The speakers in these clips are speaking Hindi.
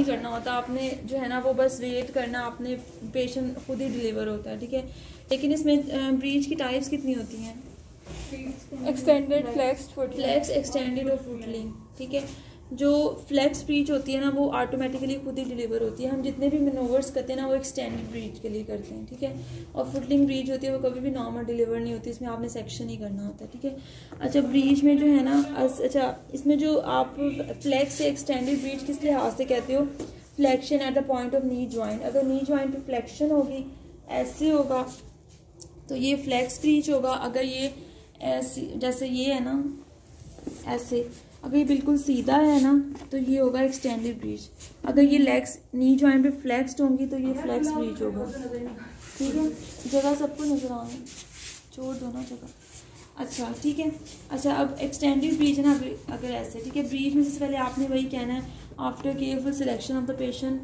करना होता, आपने जो है ना वो बस वेट करना, आपने पेशेंट खुद ही डिलीवर होता है, ठीक है। लेकिन इसमें ब्रीच की टाइप्स कितनी होती हैं? एक्सटेंडेड, फ्लेक्स्ड, फ्लेक्स, एक्सटेंडेड और फुटलिंग, ठीक है। जो फ्लेक्स ब्रीच होती है ना वो ऑटोमेटिकली खुद ही डिलीवर होती है। हम जितने भी मैनूवर्स करते हैं ना वो एक्सटेंडेड ब्रीच के लिए करते हैं, ठीक है। और फुटलिंग ब्रीच होती है वो कभी भी नॉर्मल डिलीवर नहीं होती, इसमें आपने सेक्शन ही करना होता है, ठीक है। अच्छा, ब्रीच में जो है ना, अच्छा इसमें जो आप फ्लेक्स से एक्सटेंडेड ब्रीच किस लिहाज से कहते हो? Flexion at the point of knee joint. अगर नी जॉइंट पे फ्लेक्शन होगी, ऐसे होगा तो ये फ्लेक्स ब्रीच होगा। अगर ये ऐसे, जैसे ये है ना ऐसे, अगर ये बिल्कुल सीधा है ना तो ये होगा एक्सटेंडेड ब्रीच। अगर ये लेग्स नी जॉइंट पे फ्लेक्स्ड होंगी तो ये फ्लेक्स ब्रीच होगा, ठीक है। जगह सबको नजर आ रही, छोड़ दो ना जगह। अच्छा ठीक है। अच्छा, अब एक्सटेंडेड ब्रीच है ना, अगर ऐसे, ठीक है। ब्रीच में सबसे पहले आपने वही कहना है, after careful selection of the patient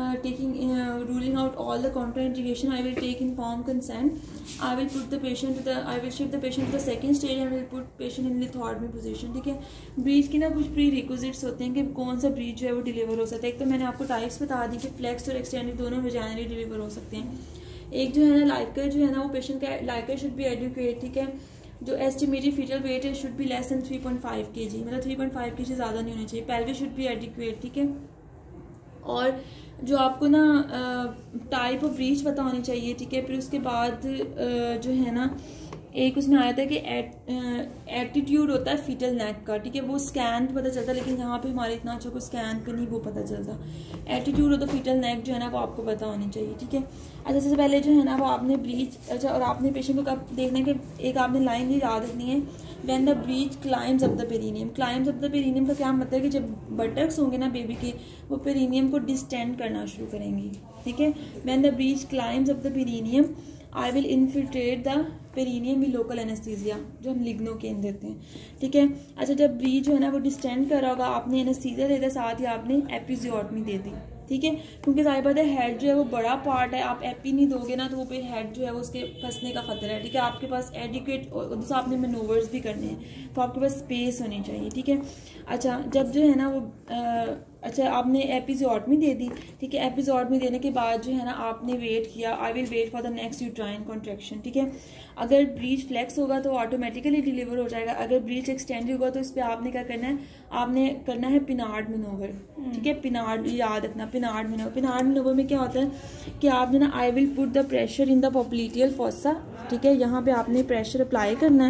ruling out all the contraindication, I will take informed consent. I will shift the patient to the second stage and will put patient in the third position, ठीक है। ब्रीच की ना कुछ प्री रिक्विजिट्स होते हैं कि कौन सा ब्रीच जो है वो डिलीवर हो सकता है। एक तो मैंने आपको टाइप्स बता दी कि फ्लेक्स और एक्सटेंडेड दोनों वेजाइनली डिलीवर हो सकते हैं। एक जो है ना लाइकर जो है ना, वो पेशेंट का लाइकर शुड बी एडुकेट, ठीक है। जो एस्टिमेटेड फीटल वेट है should be less than 3.5 kg, मतलब 3.5 kg ज़्यादा नहीं होना चाहिए। पेल्विस शुड बी एडिक्वेट, ठीक है। और जो आपको ना टाइप ऑफ ब्रीच पता होनी चाहिए, ठीक है। फिर उसके बाद जो है ना, एक उसमें आया था कि एटीट्यूड होता है फीटल नेक का, ठीक है। वो स्कैन पे पता चलता है, लेकिन यहाँ पे हमारे इतना अच्छा को स्कैन पे नहीं वो पता चलता। एटीट्यूड होता है फीटल नेक जो है ना वो आपको पता होनी चाहिए, ठीक है। अच्छा, सबसे पहले जो है ना वो आपने ब्रीच, अच्छा, और आपने पेशेंट को कब देखना है कि एक आपने लाइन ही याद रखनी है, when the breech climbs up the perineum. Climbs up the perineum का क्या मतलब है कि जब बटक्स होंगे ना बेबी के, वो पेरिनियम को डिस्टेंड करना शुरू करेंगी, ठीक है। When the breech climbs up the perineum I will infiltrate the perineum with local anaesthesia, जो हम लिग्नोकेन देते हैं, ठीक है। अच्छा, जब ब्रीच जो है ना वो डिस्टेंड कर रहा होगा, आपने एनेस्थीसिया दे दिया, साथ ही आपने एपिजियोटमी दे दी, ठीक है। क्योंकि ज़ाहिर बात है हेड जो है वो बड़ा पार्ट है, आप एपी नहीं दोगे ना तो वो फिर हेड जो है वो उसके फंसने का खतरा है, ठीक है। आपके पास एडिक्वेट, जैसे आपने मैनूवर्स भी करने हैं तो आपके पास स्पेस होनी चाहिए, ठीक है। अच्छा, जब जो है ना वो अच्छा आपने एपिजियोटमी दे दी, ठीक है। एपिजियोटमी देने के बाद जो है ना आपने वेट किया, I will wait for the next uterine contraction, ठीक है। अगर ब्रीच फ्लेक्स होगा तो ऑटोमेटिकली डिलीवर हो जाएगा। अगर ब्रीच एक्सटेंड होगा तो इस पर आपने क्या करना है, आपने करना है पिनार्ड मैनोवर, ठीक है। पिनार्ड याद रखना, पिनार्ड मैनोवर। पिनार्ड मैनोवर में क्या होता है कि आपने ना I will put the pressure in the popliteal fossa, ठीक है। यहाँ पे आपने प्रेशर अप्लाई करना है,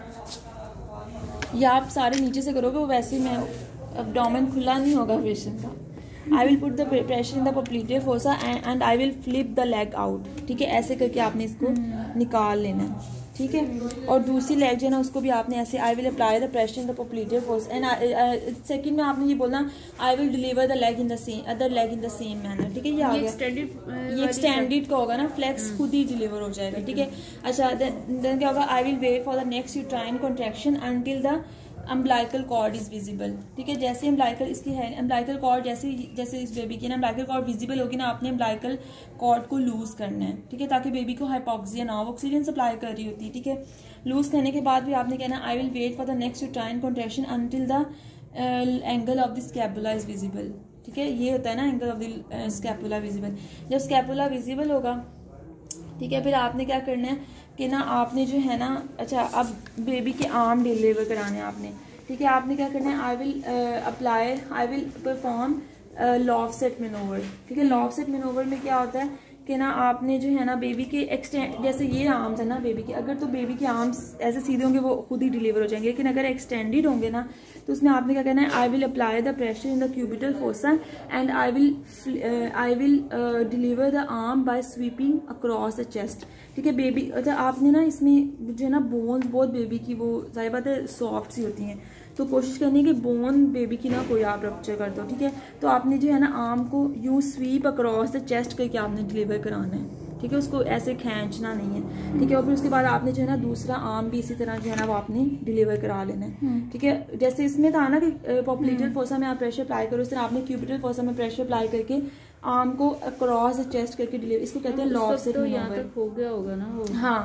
या आप सारे नीचे से करोगे, वो वैसे ही मैं एब्डोमेन खुला नहीं होगा पेशेंट का। I will put the pressure in the popliteal fossa and I will flip the leg out, ठीक है। ऐसे करके आपने इसको निकाल लेना है, ठीक है। और दूसरी लेग जो है ना उसको भी आपने ऐसे, I will apply the pressure in the popliteal fossa and second में आपने ये बोलना, I will deliver the leg in the same other leg in the same manner, ठीक है। ये आ गया, ये एक्सटेंडेड का होगा ना, फ्लेक्स खुद ही डिलीवर हो जाएगा, ठीक है। अच्छा, देन क्या होगा, I will wait for the next uterine contraction until the umbilical cord is visible, ठीक है। जैसे अम्बलाइकल इसकी है, अम्बलाइकल कॉर्ड जैसे इस बेबी की ना अम्बलाइकल कॉर्ड विजिबल होगी ना, आपने अम्बलाइकल कॉर्ड को लूज करना है, ठीक है, ताकि बेबी को हाइपोक्सिया ना हो, ऑक्सीजन सप्लाई कर रही होती है, ठीक है। लूज करने के बाद भी आपने कहना, I will wait for the next uterine contraction until the angle of the scapula is visible, ठीक है। ये होता है ना angle of the scapula visible. जब स्कैपुला विजिबल होगा, ठीक है, फिर आपने क्या करना है कि ना आपने जो है ना, अच्छा अब बेबी के आर्म डिलीवर कराने हैं आपने, ठीक है। आपने क्या करना है, I will perform Lovset manoeuvre, ठीक है। लॉफ सेट मैनोवर में क्या होता है कि ना आपने जो है ना बेबी के एक्सटेंड, जैसे ये आर्म्स है ना बेबी के, अगर तो बेबी के आर्म्स ऐसे सीधे होंगे वो खुद ही डिलीवर हो जाएंगे, लेकिन अगर एक्सटेंडेड होंगे ना तो उसमें आपने क्या करना है, I will apply the pressure in the cubital fossa and I will deliver the arm by sweeping across the chest, ठीक है। बेबी, अच्छा आपने ना इसमें जो है ना बोन्स बहुत बेबी की वो जाहिर बात है सॉफ्ट सी होती हैं, तो कोशिश करनी है कि बोन बेबी की ना कोई आप रप्चर कर दो, ठीक है। तो आपने जो है ना आर्म को यूं स्वीप अक्रॉस द चेस्ट करके आपने डिलीवर कराना है, ठीक है। उसको ऐसे खींचना नहीं है, ठीक है। और फिर उसके बाद आपने जो है ना दूसरा आर्म भी इसी तरह जो है ना वो आपने डिलीवर करा लेना है, ठीक है। जैसे इसमें था ना कि पोप्लीटियल फोसा में आप प्रेशर अप्लाई करो, उस तरह आपने क्यूबिटल फोसा में प्रेशर अप्लाई करके आर्म को अक्रॉस द चेस्ट करके डिलीवर, इसको कहते हैं लॉफ सेट मैनोवर। हो गया होगा ना वो, हाँ,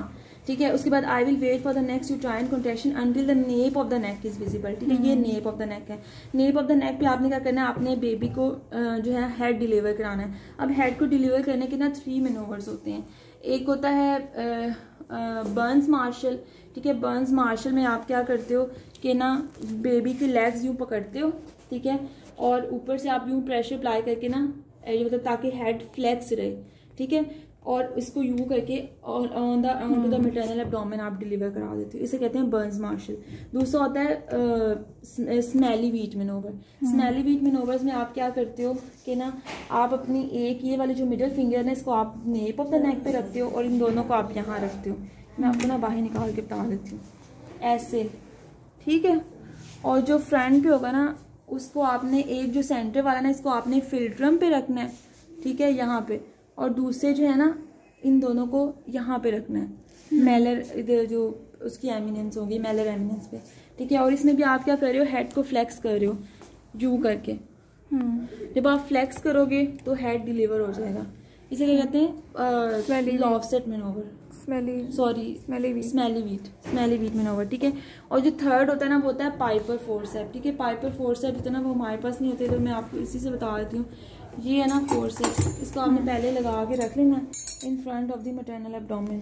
ठीक है। उसके बाद I will wait for the next uterine contraction until the nape of the neck is visible, ठीक है। ये नेप ऑफ द नेक है। नेप ऑफ द नेक पे आपने क्या करना है, आपने बेबी को जो है हेड डिलीवर कराना है। अब हेड को डिलीवर करने के ना 3 मैनोवर्स होते हैं। एक होता है बर्न्स मार्शल, ठीक है। बर्न्स मार्शल में आप क्या करते हो कि ना बेबी के लेग्स यूँ पकड़ते हो, ठीक है, और ऊपर से आप यूँ प्रेशर अप्लाई करके ना ये मतलब ताकि हेड फ्लेक्स रहे, ठीक है, और इसको यूँ करके और on to the maternal abdomen आप डिलीवर करा देते हो। इसे कहते हैं बर्न्स मार्शल। दूसरा होता है Smellie Veit manoeuvre. Smellie Veit manoeuvres में आप क्या करते हो कि ना आप अपनी एक ये वाली जो मिडिल फिंगर है इसको आप नेप ऑफ द नेक पे रखते हो और इन दोनों को आप यहाँ रखते हो। मैं आपको ना बाहर निकाल के बता देती हूँ ऐसे, ठीक है। और जो फ्रंट पे होगा ना उसको आपने एक जो सेंटर वाला ना इसको आपने फिल्ट्रम पे रखना है, ठीक है, यहाँ पे, और दूसरे जो है ना इन दोनों को यहाँ पे रखना है मेलर इधर जो उसकी एमिनेंस होगी मेलर एमिनेंस पे, ठीक है। और इसमें भी आप क्या कर रहे हो, हेड को फ्लेक्स कर रहे हो जू करके। जब आप फ्लेक्स करोगे तो हेड डिलीवर हो जाएगा। इसे क्या कहते हैं, offset manoeuvre, Smellie Veit manoeuvre, ठीक है। और जो थर्ड होता है ना वो होता है पाइपर फोर्सेप, ठीक है। पाइपर फोर्सेप होता है ना वो हमारे पास नहीं होते, तो मैं आपको इसी से बता देती हूँ। ये है ना फोर्सेप, इसको आपने पहले लगा के रख लेना in front of the maternal abdomen,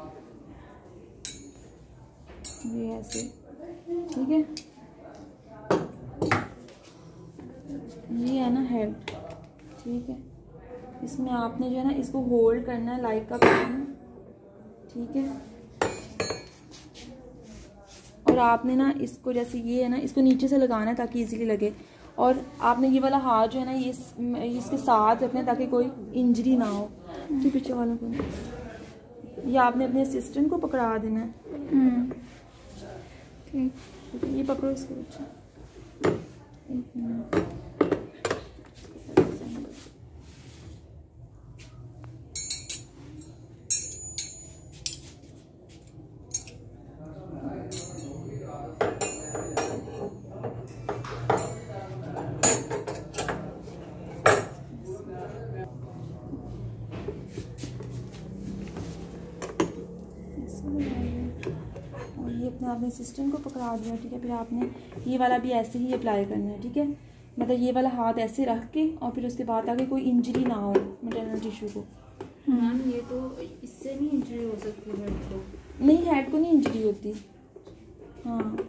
ये ऐसे, ठीक है। ये है ना हेड, ठीक है। इसमें आपने जो है ना इसको होल्ड करना है लाइक का करना, ठीक है। और आपने ना इसको जैसे ये है ना इसको नीचे से लगाना है ताकि इजीली लगे। और आपने ये वाला हाथ जो है ना ये इसके साथ रखना है ताकि कोई इंजरी ना हो, ठीक। पीछे वालों को ये आपने अपने असिस्टेंट को पकड़ा देना है, ठीक। ये पकड़ो इसको, अच्छा एक मिनट। और ये अपने आपने सिस्टम को पकड़ा दिया, ठीक है। फिर आपने ये वाला भी ऐसे ही अप्लाई करना है, ठीक है। मतलब ये वाला हाथ ऐसे रख के और फिर उसके बाद आगे कोई इंजरी ना हो मैटरनल टिश्यू को। मैम ये तो इससे नहीं इंजरी हो सकती हेड को? नहीं, हेड को नहीं इंजरी होती, हाँ।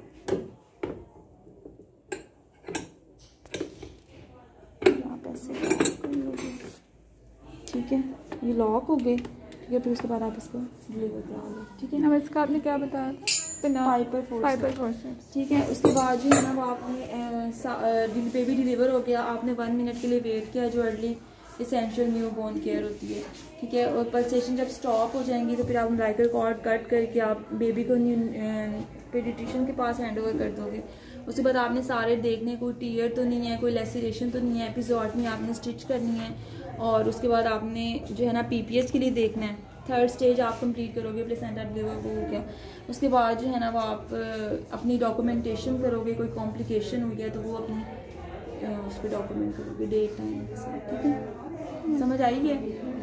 आप ऐसे कर लोगे, ठीक है। ये लॉक हो गए, ठीक है। फिर उसके बाद आप इसको डिलीवर करा लो, ठीक है। अब इसका आपने क्या बताया था? पाइपर फोर्सेप्स, ठीक है। उसके बाद जो है ना वो आपने बेबी डिलीवर हो गया, आपने 1 मिनट के लिए वेट किया, जो early essential newborn care होती है, ठीक है। और पल्सेशन जब स्टॉप हो जाएंगी तो फिर आप अम्बिलिकल कॉर्ड कट करके आप बेबी को पीडियाट्रिशियन के पास हैंड ओवर कर दोगे। उसके बाद आपने सारे देखने, कोई टीयर तो नहीं है, कोई लेसिरेशन तो नहीं है, एपिजोटमी आपने स्टिच करनी है। और उसके बाद आपने जो है ना PPH के लिए देखना है। 3rd स्टेज आप कंप्लीट करोगे, प्लेसेंटा डिलीवर हो गया। उसके बाद जो है ना वो आप अपनी डॉक्यूमेंटेशन करोगे, कोई कॉम्प्लिकेशन हो गया तो वो अपनी उस पर डॉक्यूमेंट करोगे डेट टाइम के साथ, ठीक है। समझ आई है?